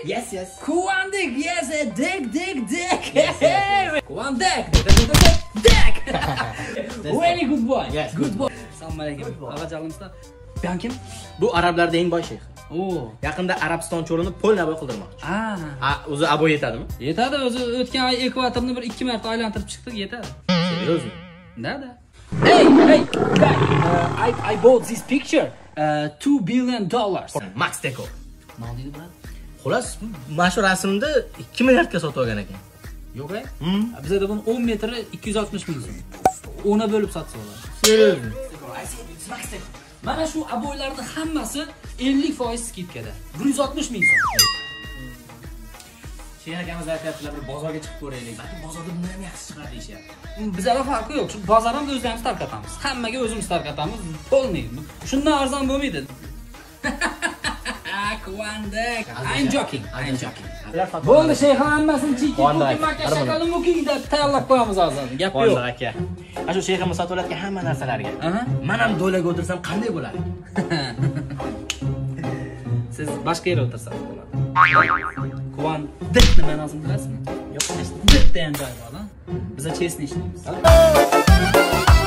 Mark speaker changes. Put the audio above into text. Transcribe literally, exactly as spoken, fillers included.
Speaker 1: Yes, yes.
Speaker 2: Quvandek, yes, dek, dek, dek. Quvandek, dek, dek. Very good boy.
Speaker 1: Yes.
Speaker 2: Good boy. Assalomu alaykum. Ag'ajalimizda. Bu ham kim?
Speaker 1: Bu arablarda eng boy shayx.
Speaker 2: Oo.
Speaker 1: Yaqinda Arabiston cho'lini polnaboy qildirmoqchi.
Speaker 2: Ha.
Speaker 1: Ha, o'zi abo yetadimi?
Speaker 2: Yetadi, o'zi o'tgan oy ekvatorni bir ikki marta aylantirib chiqdik, yetadi.
Speaker 1: Seriozmi?
Speaker 2: Da-da. Hey, hey, guy. Uh, I I bought this picture. Uh, two billion dollars.
Speaker 1: Max Deco.
Speaker 2: Nima deydi bu?
Speaker 1: Xolos, mana shu rasmni ikki milliardga sotib olgan ekan.
Speaker 2: Yo'q, ey. Bizda buni o'n metri ikki yuz oltmish ming so'm. O'na bo'lib sotsa bo'ladi.
Speaker 1: Seriozmi?
Speaker 2: Mana shu aboylarning hammasi ellik foiz skidkada. bir yuz oltmish ming so'm.
Speaker 3: Sheyx akamiz aytayaptilar, bir bozorga chiqib ko'raylik. Balki bozorda bundan ham yaxshi chiqar deyishyapti.
Speaker 2: Bizlar farqi yo'q. Shu bozorda o'zimiz tarqatamiz. Hammaga o'zimiz tarqatamiz. Bo'lmaydi. Shundan arzon bo'lmaydi. Quvandek. I'm joking. I'm joking. Bo'ldi, shayxim hammasini chiki, ko'ki, makka, shakali, muki deb tayyorlab qo'yamiz hozir. Gap yo'q.
Speaker 1: Qondiq aka. Ana shu shayximiz sotib olayotgan hamma narsalarga. Men ham do'laga o'tirsam qanday bo'ladi?
Speaker 2: Siz boshqa yerga o'tirsangiz bo'ladi. Quvandek nima ma'nosini bilasizmi? Yo'q, deb degan joy bor, ha? Biz chesni ishlaymiz.